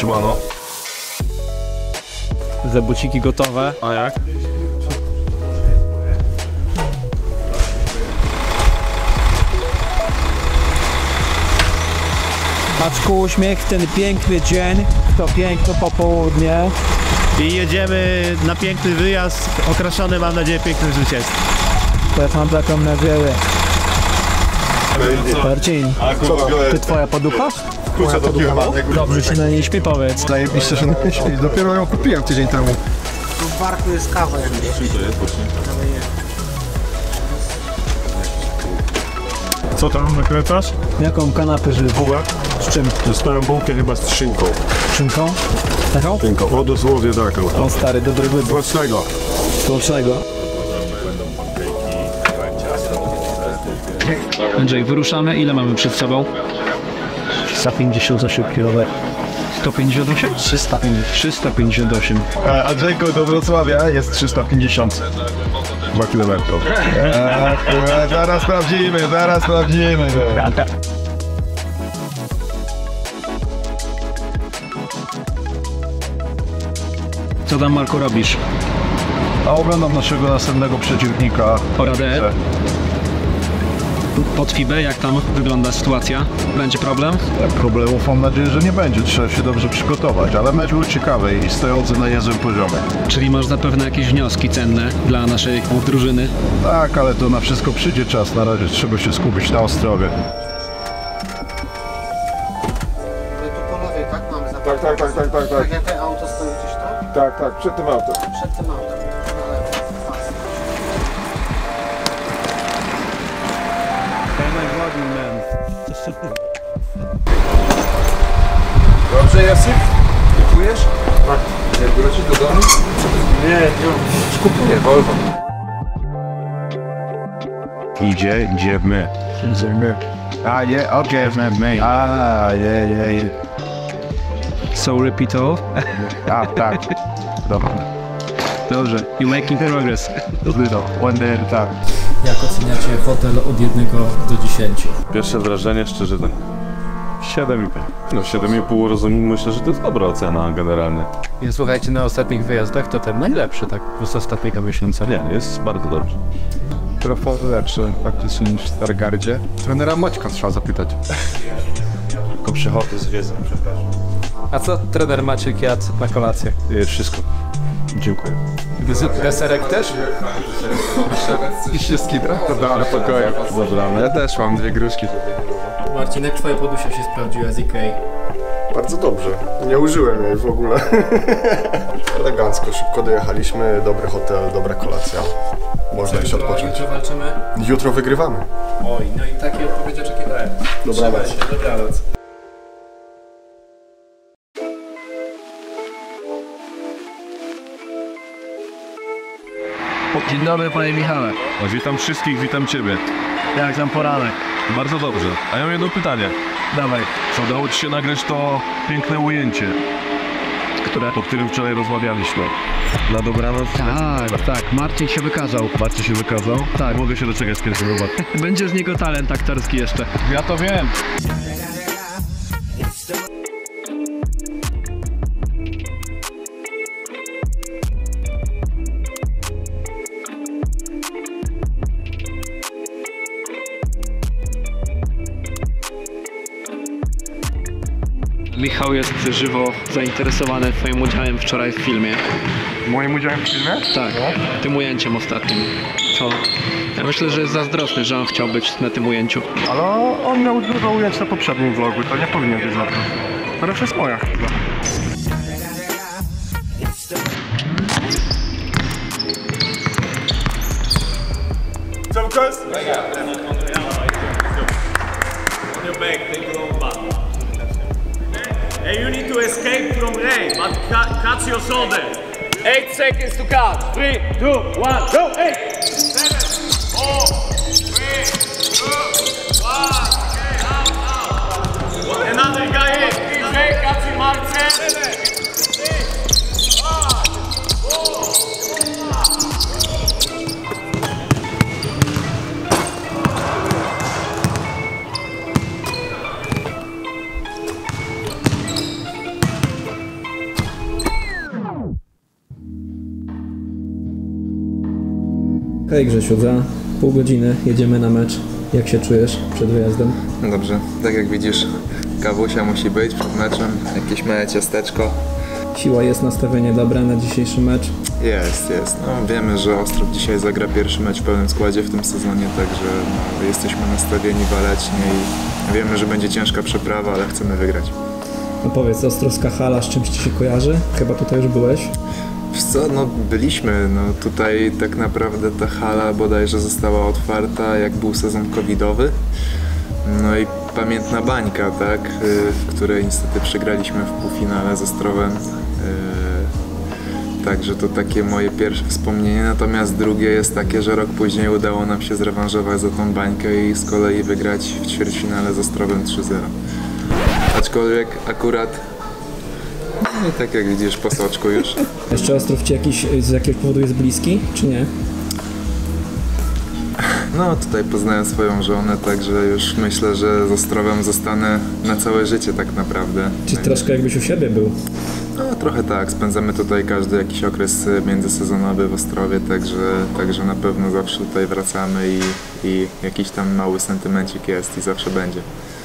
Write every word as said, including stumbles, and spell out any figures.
Siemano. Zebuciki gotowe. A jak? Maczku, uśmiech, ten piękny dzień, to piękne popołudnie. I jedziemy na piękny wyjazd, okraszony, mam nadzieję, pięknym zwycięstwem. Też mam taką nadzieję. Marcin, ty twoja poducha? Kurczę, do piwa. Dobrze się na niej śpi, powiedz. Zajebiście się na niej śpi. Dopiero ją kupiłem tydzień temu. Tu w barku jest kawa jakieś. Co tam nakręcasz? Jaką kanapę żywy? Bułę? Z czym? Dostałem bułkę chyba z szynką. Szynką? Taką? Szynką. O, dosłownie taką. O stary, dobry wybór. Smacznego. Smacznego. Andrzej, wyruszamy. Ile mamy przed sobą? trzysta pięćdziesiąt osiem kilometrów. sto pięćdziesiąt osiem? trzysta pięćdziesiąt osiem. Andrzejko, do Wrocławia jest trzysta pięćdziesiąt. Dwa kilometry. Eee, zaraz sprawdzimy, zaraz sprawdzimy. Co tam, Marku, robisz? A oglądam naszego następnego przeciwnika. Poradę. Pod Fibę, jak tam wygląda sytuacja? Będzie problem? Problemów mam nadzieję, że nie będzie. Trzeba się dobrze przygotować, ale mecz był ciekawy i stojący na niezłym poziomie. Czyli masz zapewne jakieś wnioski cenne dla naszej drużyny? Tak, ale to na wszystko przyjdzie czas. Na razie trzeba się skupić na Ostrowie. My tu po lewej, tak? Mamy Tak, tak, tak, tak, tak, Tak tak. jak te auto stoi gdzieś tam? Tak, tak, przed tym autem. Przed tym autem. Na lewo. Fast. Dobrze, Jasyk? Kupujesz? Tak. Jak wrócisz do domu? Nie, nie. Skupuję, Volvo. Idzie, idziemy. Idziemy. A, nie, okej, okay, my. A, nie, nie, nie. So repeat all? A, tak. Dobra. Dobrze. You making progress. Little, one day at a time. Jak oceniacie hotel od jednego do dziesięciu? Pierwsze wrażenie, szczerze tak. siedem i pół. No siedem i pół rozumiem, myślę, że to jest dobra ocena generalnie. I słuchajcie, na ostatnich wyjazdach to ten najlepszy, tak, z ostatniego miesiąca. Nie, jest bardzo dobrze. Trochę lepszy faktycznie niż w Stargardzie. Trenera Maćka trzeba zapytać. Tylko przychody z wiedzą, przepraszam. A co trener Maciek jadł na kolację? Wszystko. Dziękuję. Deserek też? I się skidra? To dobra, pokoju. Dobra, no ja też mam dwie gruszki. Marcinek, twoja podusia się sprawdziła z Ikei. Bardzo dobrze. Nie użyłem jej w ogóle. Elegancko, szybko dojechaliśmy, dobry hotel, dobra kolacja. Można już odpocząć. Jutro walczymy? Jutro wygrywamy. Oj, no i takie odpowiedzi oczekiwałem. Dobranoc. Trzymaj się, dobranoc. Dzień dobry, panie Michale. O, witam wszystkich, witam ciebie. Jak tam poranek? Bardzo dobrze. A ja mam jedno pytanie. Dawaj. Co udało ci się nagrać to piękne ujęcie, Które? o którym wczoraj rozmawialiśmy? Na dobranoc? Tak, tak. Marcin się wykazał. Marcin się wykazał? Tak. Mogę się doczekać kiedy zobaczę. Będzie z niego talent aktorski jeszcze. Ja to wiem. Michał jest żywo zainteresowany twoim udziałem wczoraj w filmie. Moim udziałem w filmie? Tak, tym ujęciem ostatnim. Co? Ja myślę, że jest zazdrosny, że on chciał być na tym ujęciu. Ale on miał dużo ujęć na poprzednim vlogu, to nie powinien być zazdrosny. Teraz jest moja chyba. Co kost? Hey, you need to escape from Ray, but ca catch your shoulder. Eight seconds to count. Three, two, one, go! Eight, seven, four, three, two, one. Okay, out, out. Another guy in. Please, Ray, catch your mark. Seven, six, five, four, Hej Grzesiu, za pół godziny jedziemy na mecz. Jak się czujesz przed wyjazdem? Dobrze, tak jak widzisz, kawusia musi być przed meczem, jakieś małe ciasteczko. Siła jest, nastawienie dobre na dzisiejszy mecz? Jest, jest. No, wiemy, że Ostrów dzisiaj zagra pierwszy mecz w pełnym składzie w tym sezonie, także no, jesteśmy nastawieni walecznie i wiemy, że będzie ciężka przeprawa, ale chcemy wygrać. No powiedz, ostrowska hala z czymś ci się kojarzy? Chyba tutaj już byłeś? Wiesz co, no byliśmy, no tutaj tak naprawdę ta hala bodajże została otwarta jak był sezon covidowy. No i pamiętna bańka, tak, w której niestety przegraliśmy w półfinale z Ostrowem. Także to takie moje pierwsze wspomnienie, natomiast drugie jest takie, że rok później udało nam się zrewanżować za tą bańkę i z kolei wygrać w ćwierćfinale z Ostrowem trzy zero. Aczkolwiek akurat, no i tak jak widzisz, po soczku już. Jeszcze Ostrów ci jakiś, z jakiegoś powodu jest bliski, czy nie? No tutaj poznałem swoją żonę, także już myślę, że z Ostrowem zostanę na całe życie tak naprawdę. Czy troszkę jakbyś u siebie był? No trochę tak, spędzamy tutaj każdy jakiś okres międzysezonowy w Ostrowie, także, także na pewno zawsze tutaj wracamy i, i jakiś tam mały sentymencik jest i zawsze będzie.